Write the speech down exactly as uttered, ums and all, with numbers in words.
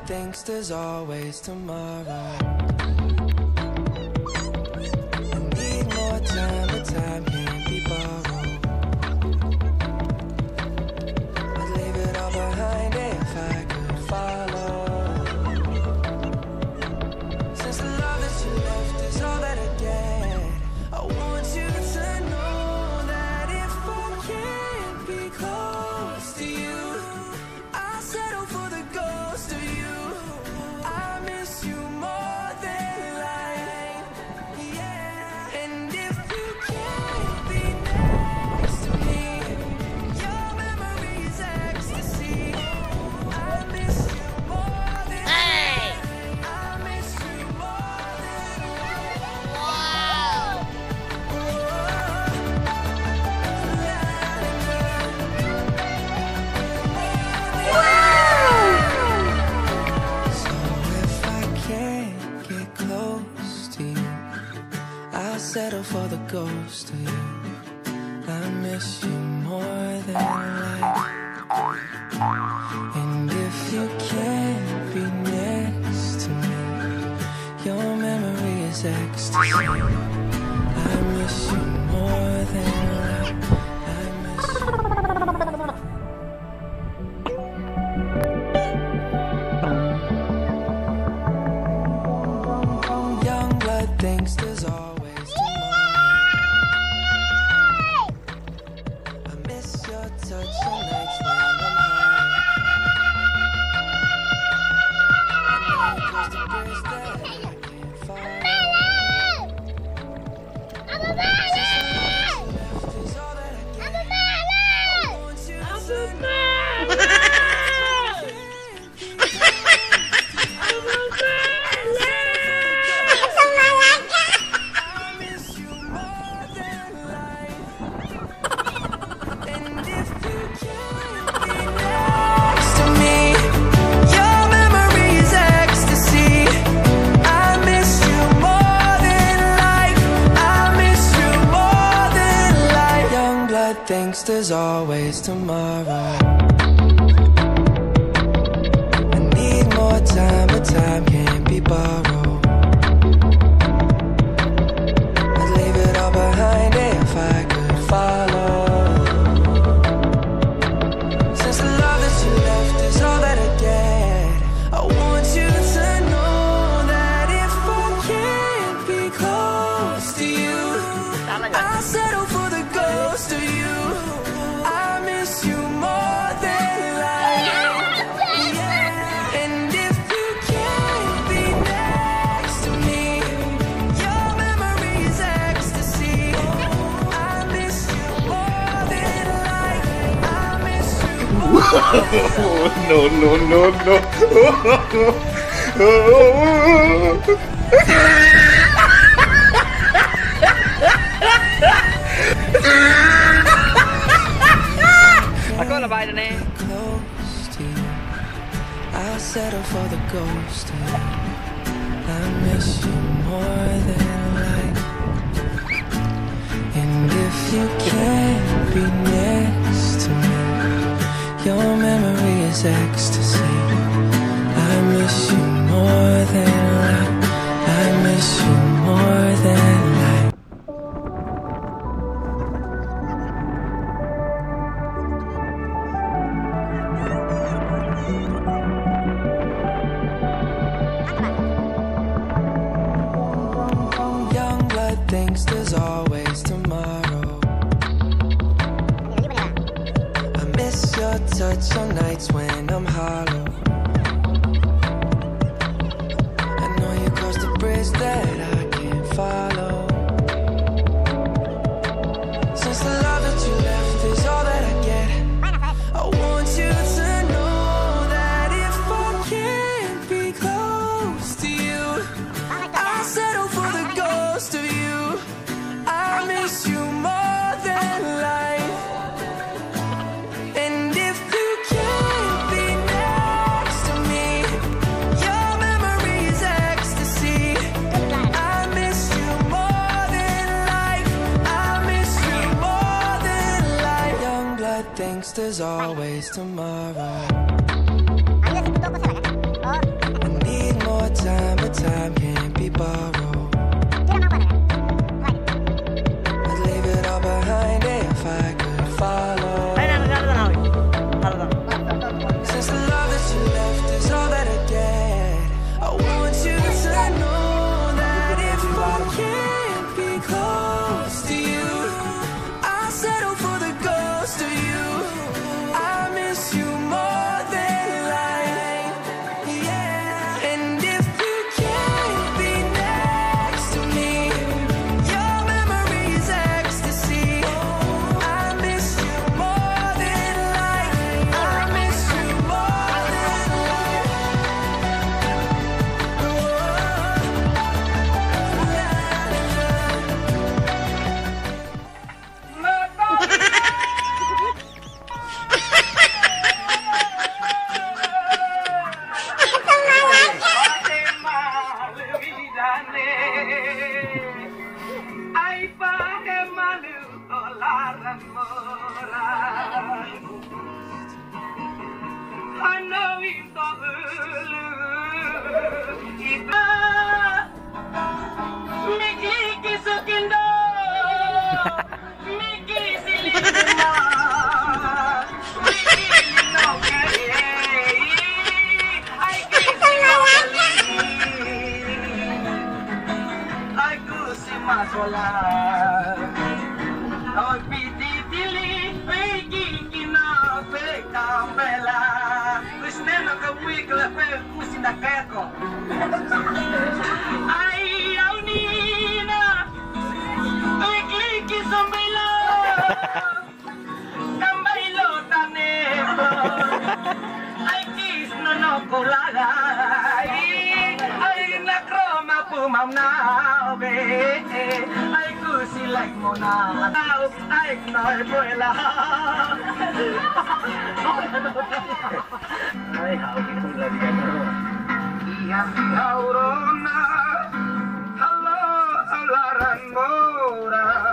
thinks there's always tomorrow. I need more time, but time can't be borrowed. I'd leave it all behind if I could follow. Since the love that you left is all that I get, I want you to know that if I can't be close to you, I'll settle for the ghost of you. I miss you more than life, yeah. And if you can't be next to me, your memory's ecstasy. I miss you more than life. I miss you more than life. Wow. So if I can't get close to you, I'll settle for the ghost of you. I miss you more than life. And if you can't be next to me, your memory is ecstasy. I miss you more than life. I miss you. Young blood thinks there's always tomorrow. I miss your touch on nights when I'm high. I know you crossed the bridge that I can't follow. Since the love that you left is all that I get, I want you to know. I miss you more than life. And if you can't be next to me, your memory's ecstasy. I miss you more than life. I miss you more than life. Young blood thinks there's always tomorrow. I need more time, but time can't be borrowed. I'd leave it all behind if I could follow. Since the love that you left is all that I get, I want you to know that if I can't be close to you, I'll settle for the ghost of you. I miss you more than life, yeah. And if you can't be next to me, your memory's ecstasy. I miss you more than life. I miss you more. No, no, no, no. Ako, labay na na eh. Close to you, I'll settle for the ghost of you. I miss you more than life. And if you can't be next to me, your memory is ecstasy. I miss you more than life. I miss you more than life. Young blood thinks there's always tomorrow. I miss your touch on nights when I'm hollow. I know you crossed the bridge that I can't follow. Since the love that you left is all that I get, I want you to know that if I can't be close to you, I'll settle for the ghost of you. I miss you more than life. And if you can't be next to me, your memory's ecstasy. I miss you more than life. I miss you more than life. Young blood thinks there's always tomorrow. Ang lasing ko sa laga. Oh. time can't be borrowed. I'd leave it all behind if I could follow. Since the love that you left is all that I get, I want you to know that if I can't be close to you, I'll settle for the ghost of you. I miss you more than life, yeah. And if you can't be next to me, your memory is ecstasy. I miss you more than life. I miss you more than life. Ay, pahe malu olaran mora. Ano ito ulu ita Miki kisukindo Miki silima Miki no kare Ay kisimali Ay kusimasola Ay pititili Peki kinape kambela Krisneno kawikla pe kusinakeko Ay yaunina Ay kliki sombela Kambailo tanebo Ay kis no no kulaga Ay nakroma pumamnaw Ay kusilay mo na Ay knoy buela Ay hawin mo lagi ano Iyang hawrona Hello, alaran mora